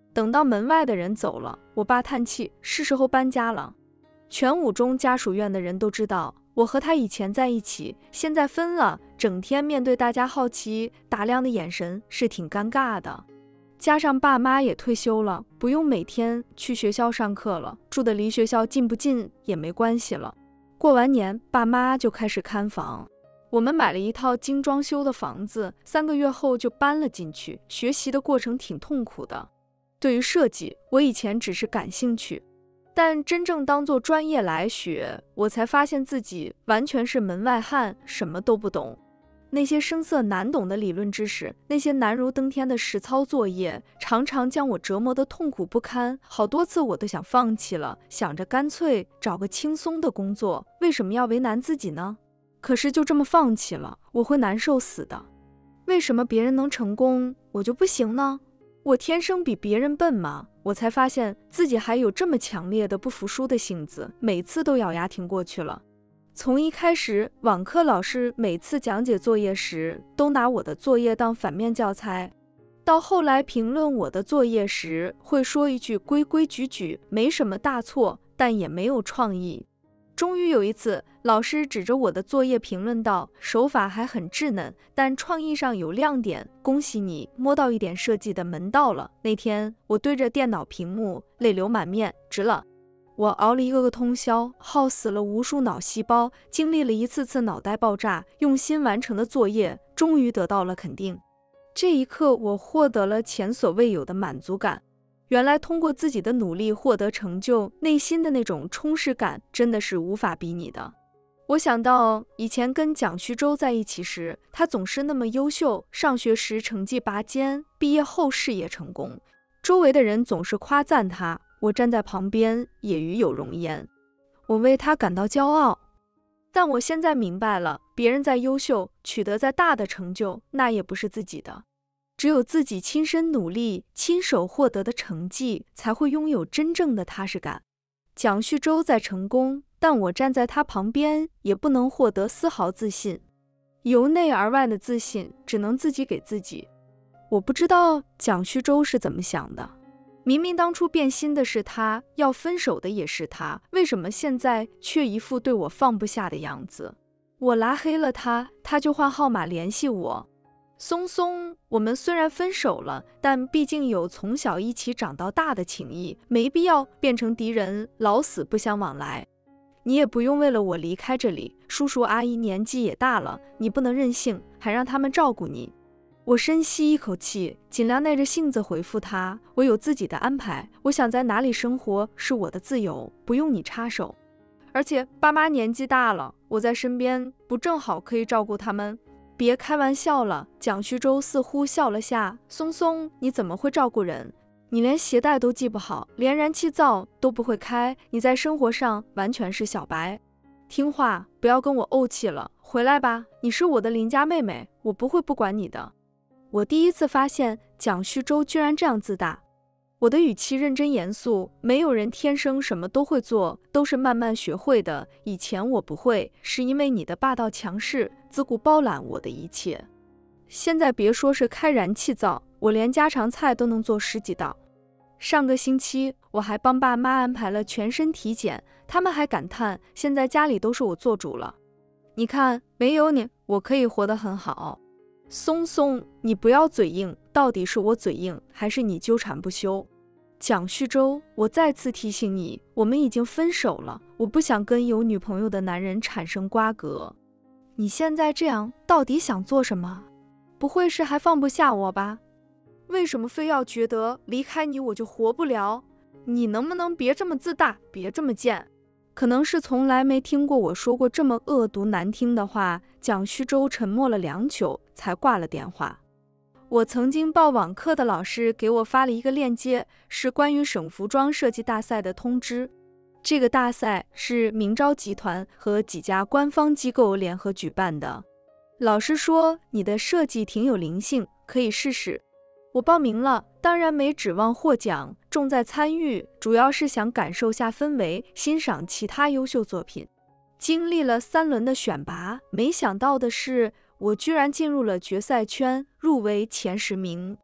等到门外的人走了，我爸叹气，是时候搬家了。全五中家属院的人都知道，我和他以前在一起，现在分了，整天面对大家好奇打量的眼神，是挺尴尬的。加上爸妈也退休了，不用每天去学校上课了，住的离学校近不近也没关系了。过完年，爸妈就开始看房。我们买了一套精装修的房子，3个月后就搬了进去。学习的过程挺痛苦的。对于设计，我以前只是感兴趣，但真正当做专业来学，我才发现自己完全是门外汉，什么都不懂。那些生涩难懂的理论知识，那些难如登天的实操作业，常常将我折磨得痛苦不堪。好多次我都想放弃了，想着干脆找个轻松的工作，为什么要为难自己呢？可是就这么放弃了，我会难受死的。为什么别人能成功，我就不行呢？我天生比别人笨吗？我才发现自己还有这么强烈的不服输的性子，每次都咬牙挺过去了。从一开始，网课老师每次讲解作业时，都拿我的作业当反面教材，到后来评论我的作业时，会说一句规规矩矩，没什么大错，但也没有创意。终于有一次，老师指着我的作业评论道，手法还很稚嫩，但创意上有亮点，恭喜你摸到一点设计的门道了。那天我对着电脑屏幕，泪流满面，值了。我熬了一个通宵，耗死了无数脑细胞，经历了一次次脑袋爆炸，用心完成的作业终于得到了肯定。这一刻，我获得了前所未有的满足感。原来通过自己的努力获得成就，内心的那种充实感真的是无法比拟的。我想到以前跟蒋旭洲在一起时，他总是那么优秀，上学时成绩拔尖，毕业后事业成功，周围的人总是夸赞他，我站在旁边也与有荣焉，我为他感到骄傲。但我现在明白了，别人再优秀，取得再大的成就，那也不是自己的。只有自己亲身努力，亲手获得的成绩，才会拥有真正的踏实感。蒋旭洲在成功，但我站在他旁边，也不能获得丝毫自信。由内而外的自信，只能自己给自己。我不知道蒋旭洲是怎么想的。明明当初变心的是他，要分手的也是他，为什么现在却一副对我放不下的样子？我拉黑了他，他就换号码联系我。松松，我们虽然分手了，但毕竟有从小一起长到大的情谊，没必要变成敌人，老死不相往来。你也不用为了我离开这里，叔叔阿姨年纪也大了，你不能任性，还让他们照顾你。我深吸一口气，尽量耐着性子回复他，我有自己的安排，我想在哪里生活是我的自由，不用你插手。而且爸妈年纪大了，我在身边不正好可以照顾他们？别开玩笑了，蒋旭洲似乎笑了下。松松，你怎么会照顾人？你连鞋带都系不好，连燃气灶都不会开，你在生活上完全是小白。听话，不要跟我怄气了，回来吧，你是我的邻家妹妹，我不会不管你的。我第一次发现蒋旭洲居然这样自大。我的语气认真严肃，没有人天生什么都会做，都是慢慢学会的。以前我不会，是因为你的霸道强势，自顾包揽我的一切。现在别说是开燃气灶，我连家常菜都能做10几道。上个星期我还帮爸妈安排了全身体检，他们还感叹现在家里都是我做主了。你看，没有你，我可以活得很好。松松，你不要嘴硬，到底是我嘴硬，还是你纠缠不休？蒋旭洲，我再次提醒你，我们已经分手了，我不想跟有女朋友的男人产生瓜葛。你现在这样，到底想做什么？不会是还放不下我吧？为什么非要觉得离开你我就活不了？你能不能别这么自大，别这么贱？可能是从来没听过我说过这么恶毒难听的话，蒋旭洲沉默了良久，才挂了电话。我曾经报网课的老师给我发了一个链接，是关于省服装设计大赛的通知。这个大赛是明昭集团和几家官方机构联合举办的。老师说你的设计挺有灵性，可以试试。我报名了，当然没指望获奖，重在参与，主要是想感受下氛围，欣赏其他优秀作品。经历了3轮的选拔，没想到的是，我居然进入了决赛圈，入围前10名。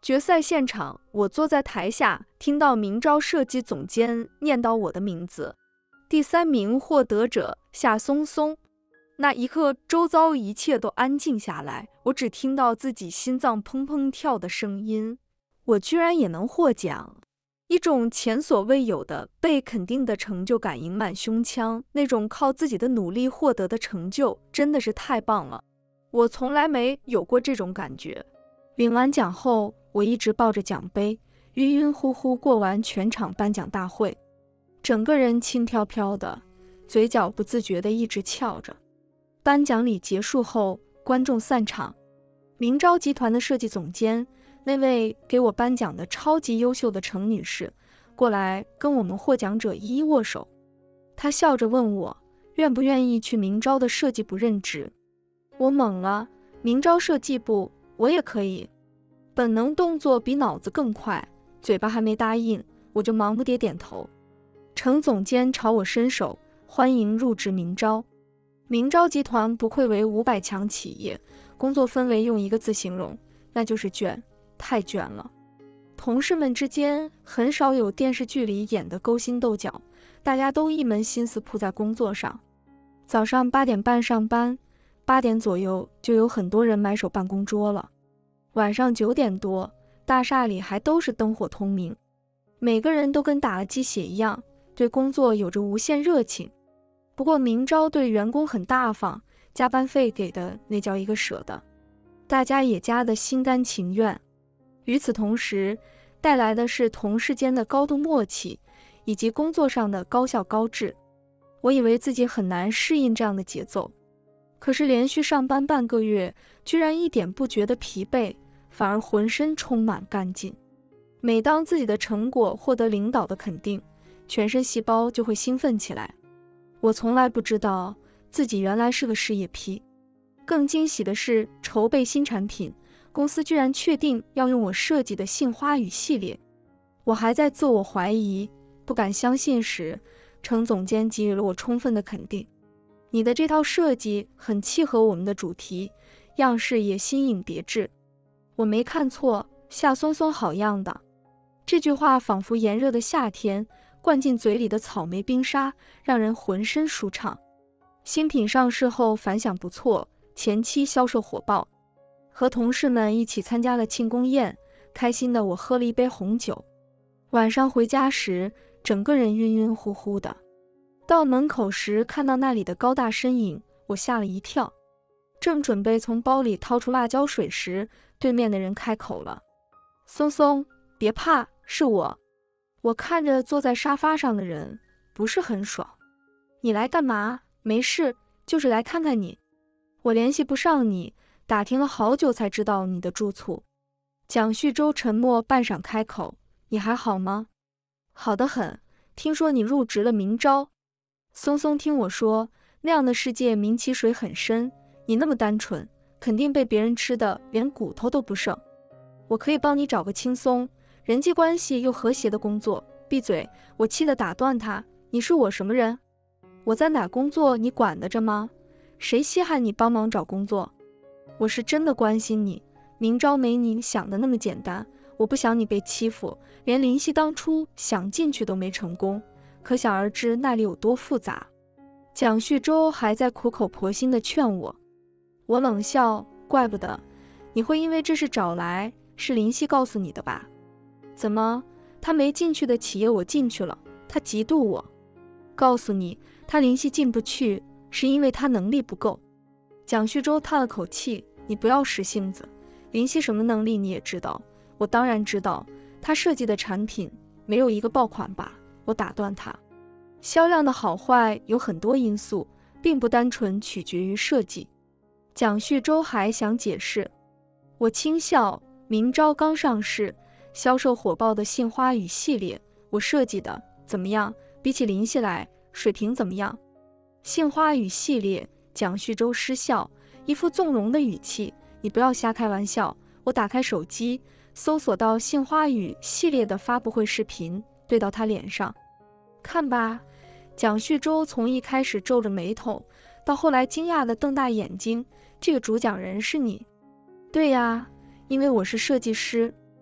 决赛现场，我坐在台下，听到明昭设计总监念叨我的名字，第3名获得者夏松松。那一刻，周遭一切都安静下来，我只听到自己心脏砰砰跳的声音。我居然也能获奖！一种前所未有的被肯定的成就感盈满胸腔，那种靠自己的努力获得的成就真的是太棒了。我从来没有过这种感觉。领完奖后，我一直抱着奖杯，晕晕乎乎过完全场颁奖大会，整个人轻飘飘的，嘴角不自觉地一直翘着。颁奖礼结束后，观众散场，明昭集团的设计总监，那位给我颁奖的超级优秀的程女士，过来跟我们获奖者一一握手。她笑着问我，愿不愿意去明昭的设计部任职。我懵了，明昭设计部我也可以。本能动作比脑子更快，嘴巴还没答应，我就忙不迭点头。程总监朝我伸手，欢迎入职明昭。明昭集团不愧为500强企业，工作氛围用一个字形容，那就是卷，太卷了。同事们之间很少有电视剧里演的勾心斗角，大家都一门心思扑在工作上。早上8点半上班，8点左右就有很多人埋首办公桌了。晚上9点多，大厦里还都是灯火通明，每个人都跟打了鸡血一样，对工作有着无限热情。不过明昭对员工很大方，加班费给的那叫一个舍得，大家也加得心甘情愿。与此同时，带来的是同事间的高度默契，以及工作上的高效高质。我以为自己很难适应这样的节奏，可是连续上班半个月，居然一点不觉得疲惫，反而浑身充满干劲。每当自己的成果获得领导的肯定，全身细胞就会兴奋起来。我从来不知道自己原来是个事业批。更惊喜的是，筹备新产品，公司居然确定要用我设计的杏花雨系列。我还在自我怀疑，不敢相信时，程总监给予了我充分的肯定。你的这套设计很契合我们的主题，样式也新颖别致。我没看错，夏松松好样的。这句话仿佛炎热的夏天，灌进嘴里的草莓冰沙，让人浑身舒畅。新品上市后反响不错，前期销售火爆。和同事们一起参加了庆功宴，开心的我喝了一杯红酒。晚上回家时，整个人晕晕乎乎的。到门口时，看到那里的高大身影，我吓了一跳。正准备从包里掏出辣椒水时，对面的人开口了：“松松，别怕，是我。”我看着坐在沙发上的人，不是很爽。你来干嘛？没事，就是来看看你。我联系不上你，打听了好久才知道你的住处。蒋旭洲沉默半晌开口：“你还好吗？”“好得很，听说你入职了明昭。”松松听我说，那样的世界名其水很深，你那么单纯，肯定被别人吃的连骨头都不剩。我可以帮你找个轻松，人际关系又和谐的工作。闭嘴！我气得打断他，你是我什么人？我在哪工作你管得着吗？谁稀罕你帮忙找工作？我是真的关心你，明昭没你想的那么简单，我不想你被欺负，连林夕当初想进去都没成功，可想而知那里有多复杂。蒋旭洲还在苦口婆心地劝我，我冷笑，怪不得，你会因为这事找来，是林夕告诉你的吧？怎么，他没进去的企业我进去了，他嫉妒我？告诉你，他林夕进不去，是因为他能力不够。蒋旭洲叹了口气，你不要使性子，林夕什么能力你也知道。我当然知道，他设计的产品没有一个爆款吧？我打断他，销量的好坏有很多因素，并不单纯取决于设计。蒋旭洲还想解释，我轻笑，明昭刚上市，销售火爆的杏花雨系列，我设计的怎么样？比起林夕来，水平怎么样？杏花雨系列，蒋旭洲失笑，一副纵容的语气，你不要瞎开玩笑。我打开手机，搜索到杏花雨系列的发布会视频，对到他脸上。看吧，蒋旭洲从一开始皱着眉头，到后来惊讶地瞪大眼睛，这个主讲人是你？对呀，因为我是设计师。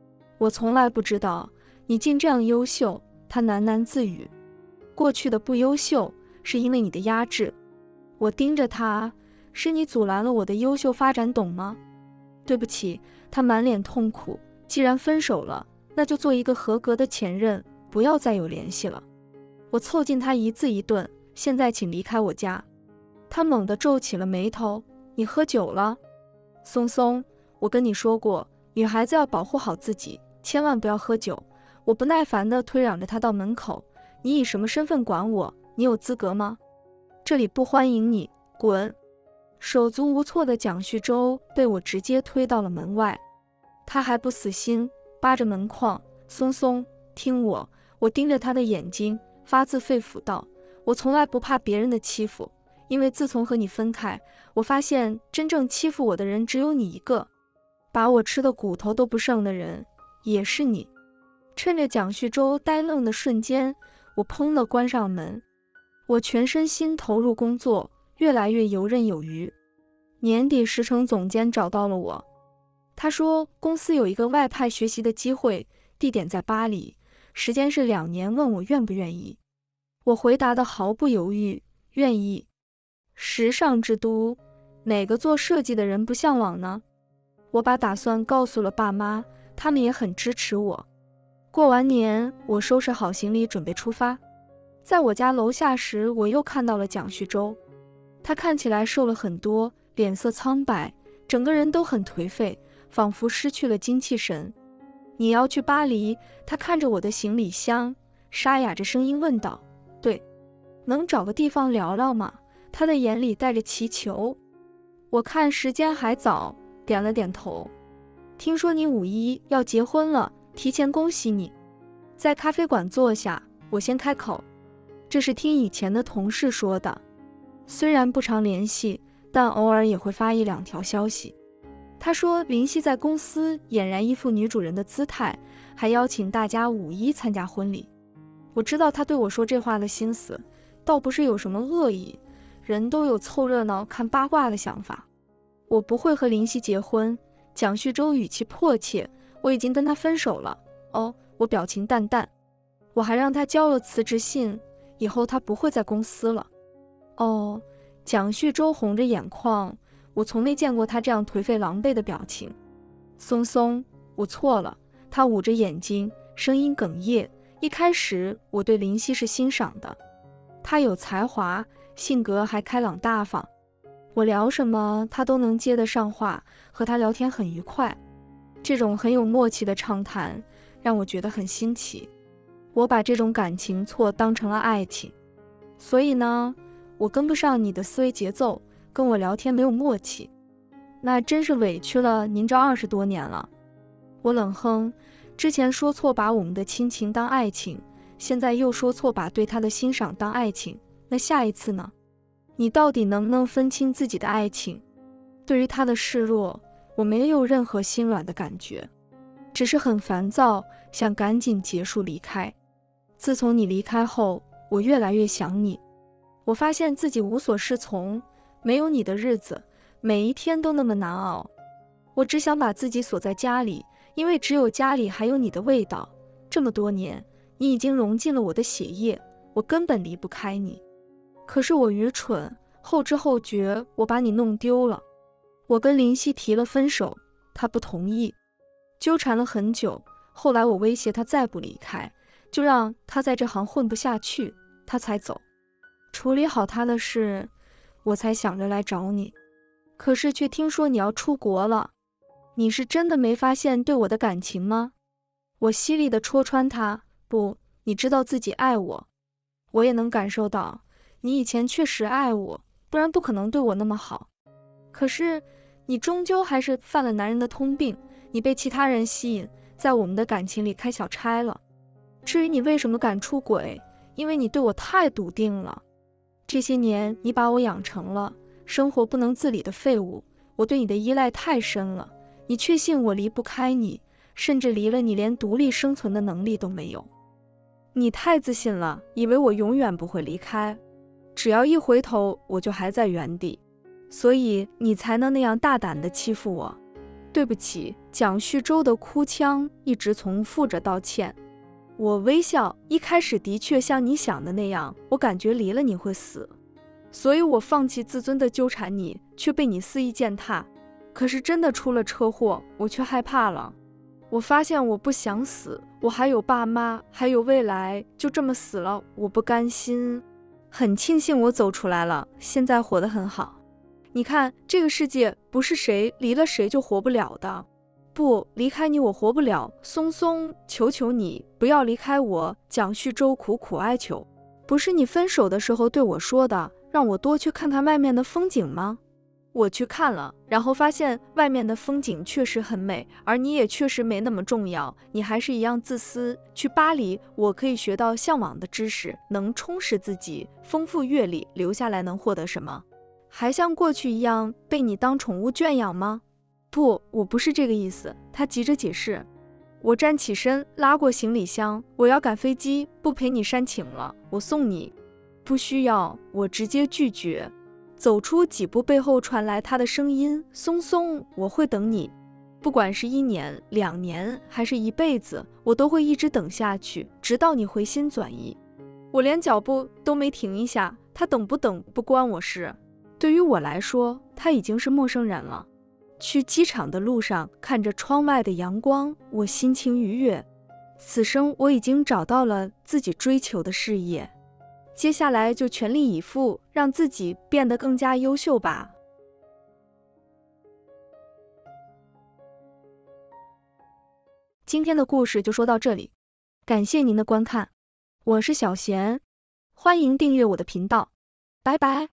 我从来不知道你竟这样优秀，他喃喃自语。过去的不优秀是因为你的压制。我盯着他，是你阻拦了我的优秀发展，懂吗？对不起，他满脸痛苦。既然分手了，那就做一个合格的前任，不要再有联系了。我凑近他一字一顿，现在请离开我家。他猛地皱起了眉头，你喝酒了？松松，我跟你说过，女孩子要保护好自己，千万不要喝酒。我不耐烦地推攘着他到门口，你以什么身份管我？你有资格吗？这里不欢迎你，滚！手足无措的蒋旭洲被我直接推到了门外。他还不死心，扒着门框，松松，听我。我盯着他的眼睛，发自肺腑道，我从来不怕别人的欺负，因为自从和你分开，我发现真正欺负我的人只有你一个，把我吃的骨头都不剩的人也是你。趁着蒋旭洲呆愣的瞬间，我砰地关上门。我全身心投入工作，越来越游刃有余。年底时程总监找到了我，他说公司有一个外派学习的机会，地点在巴黎，时间是2年，问我愿不愿意。我回答的毫不犹豫，愿意。时尚之都，哪个做设计的人不向往呢？我把打算告诉了爸妈，他们也很支持我。过完年，我收拾好行李准备出发。在我家楼下时，我又看到了蒋旭洲。他看起来瘦了很多，脸色苍白，整个人都很颓废，仿佛失去了精气神。你要去巴黎？他看着我的行李箱，沙哑着声音问道。对，能找个地方聊聊吗？他的眼里带着祈求。我看时间还早，点了点头。听说你5·1要结婚了，提前恭喜你。在咖啡馆坐下，我先开口。这是听以前的同事说的，虽然不常联系，但偶尔也会发1-2条消息。他说林夕在公司俨然一副女主人的姿态，还邀请大家5·1参加婚礼。我知道他对我说这话的心思，倒不是有什么恶意，人都有凑热闹看八卦的想法。我不会和林夕结婚。蒋旭洲语气迫切，我已经跟他分手了。哦，我表情淡淡。我还让他交了辞职信，以后他不会在公司了。哦，蒋旭洲红着眼眶，我从没见过他这样颓废狼狈的表情。松松，我错了。他捂着眼睛，声音哽咽。一开始我对林夕是欣赏的，他有才华，性格还开朗大方，我聊什么他都能接得上话，和他聊天很愉快。这种很有默契的畅谈让我觉得很新奇。我把这种感情错当成了爱情，所以呢，我跟不上你的思维节奏，跟我聊天没有默契，那真是委屈了您这20多年了。我冷哼，之前说错把我们的亲情当爱情，现在又说错把对他的欣赏当爱情，那下一次呢？你到底能不能分清自己的爱情？对于他的示弱，我没有任何心软的感觉，只是很烦躁，想赶紧结束离开。自从你离开后，我越来越想你。我发现自己无所适从，没有你的日子，每一天都那么难熬。我只想把自己锁在家里，因为只有家里还有你的味道。这么多年，你已经融进了我的血液，我根本离不开你。可是我愚蠢，后知后觉，我把你弄丢了。我跟林夕提了分手，他不同意，纠缠了很久。后来我威胁他再不离开，就让他在这行混不下去，他才走。处理好他的事，我才想着来找你。可是却听说你要出国了，你是真的没发现对我的感情吗？我犀利地戳穿他，不，你知道自己爱我，我也能感受到，你以前确实爱我，不然不可能对我那么好。可是你终究还是犯了男人的通病，你被其他人吸引，在我们的感情里开小差了。至于你为什么敢出轨，因为你对我太笃定了。这些年你把我养成了生活不能自理的废物，我对你的依赖太深了，你确信我离不开你，甚至离了你连独立生存的能力都没有。你太自信了，以为我永远不会离开，只要一回头我就还在原地，所以你才能那样大胆地欺负我。 对不起。蒋旭州的哭腔一直重复着道歉。我微笑，一开始的确像你想的那样，我感觉离了你会死，所以我放弃自尊的纠缠你，却被你肆意践踏。可是真的出了车祸，我却害怕了。我发现我不想死，我还有爸妈，还有未来，就这么死了，我不甘心。很庆幸我走出来了，现在活得很好。你看，这个世界不是谁离了谁就活不了的。不，离开你我活不了，松松，求求你不要离开我。蒋旭州苦苦哀求。不是你分手的时候对我说的，让我多去看看外面的风景吗？我去看了，然后发现外面的风景确实很美，而你也确实没那么重要，你还是一样自私。去巴黎，我可以学到向往的知识，能充实自己，丰富阅历，留下来能获得什么？还像过去一样被你当宠物圈养吗？不，我不是这个意思。他急着解释。我站起身，拉过行李箱，我要赶飞机，不陪你煽情了，我送你。不需要，我直接拒绝。走出几步，背后传来他的声音，松松，我会等你，不管是1年、2年，还是一辈子，我都会一直等下去，直到你回心转意。我连脚步都没停一下，他等不等不关我事。对于我来说，他已经是陌生人了。去机场的路上，看着窗外的阳光，我心情愉悦。此生我已经找到了自己追求的事业，接下来就全力以赴，让自己变得更加优秀吧。今天的故事就说到这里，感谢您的观看，我是小贤，欢迎订阅我的频道，拜拜。